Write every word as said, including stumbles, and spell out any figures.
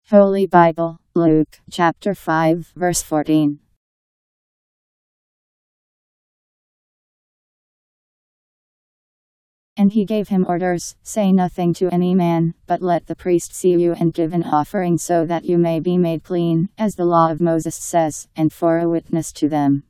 Holy Bible, Luke, chapter five, verse fourteen. And he gave him orders, say nothing to any man, but let the priest see you and give an offering so that you may be made clean, as the law of Moses says, and for a witness to them.